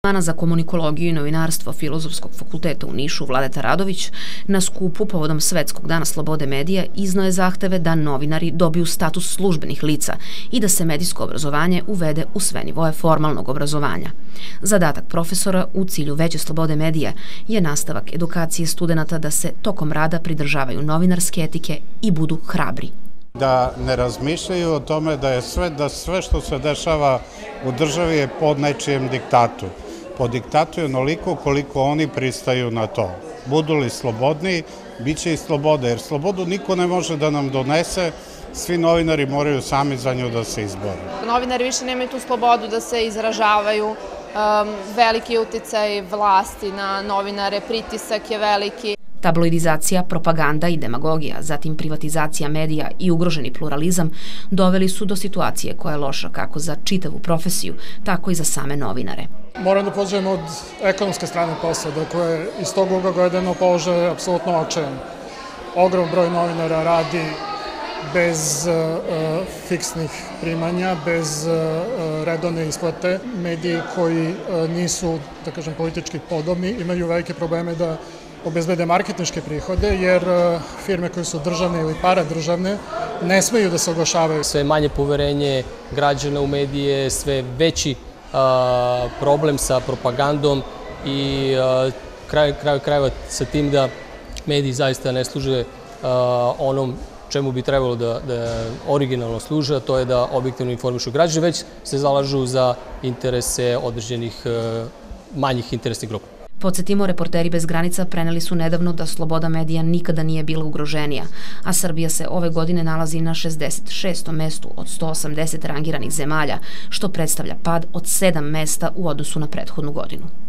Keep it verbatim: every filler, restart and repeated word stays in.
Dekana za komunikologiju i novinarstvo Filozofskog fakulteta u Nišu Vladeta Radović na skupu povodom Svetskog dana slobode medija izneo je zahteve da novinari dobiju status službenih lica i da se medijsko obrazovanje uvede u sve nivoje formalnog obrazovanja. Zadatak profesora u cilju veće slobode medija je nastavak edukacije studenata da se tokom rada pridržavaju novinarske etike i budu hrabri. Da ne razmišljaju o tome da je sve, da sve što se dešava u državi je pod nečijem diktatu. Po diktatu je onoliko koliko oni pristaju na to. Budu li slobodni, bit će i slobode, jer slobodu niko ne može da nam donese, svi novinari moraju sami za nju da se izbore. Novinari više nemaju tu slobodu da se izražavaju, veliki uticaj vlasti na novinare, pritisak je veliki. Tabloidizacija, propaganda i demagogija, zatim privatizacija medija i ugroženi pluralizam doveli su do situacije koja je loša kako za čitavu profesiju, tako i za same novinare. Moram da pođem od ekonomske strane posla, dakle iz tog ugla gledano položaj je apsolutno očajan. Ogrom broj novinara radi bez fiksnih primanja, bez redovne isplate. Mediji koji nisu, da kažem, politički podobni imaju velike probleme da obezbede marketinške prihode, jer firme koje su državne ili paradržavne ne smeju da se oglašavaju. Sve manje poverenje građana u medije, sve veći problem sa propagandom i kraju krajeva sa tim da mediji zaista ne služe onom čemu bi trebalo da originalno služe, a to je da objektivno informišu građane, već se zalažu za interese određenih manjih interesnih grupa. Podsjetimo, Reporteri bez granica preneli su nedavno da sloboda medija nikada nije bila ugroženija, a Srbija se ove godine nalazi na šezdeset šestom mestu od sto osamdeset rangiranih zemalja, što predstavlja pad od sedam mesta u odnosu na prethodnu godinu.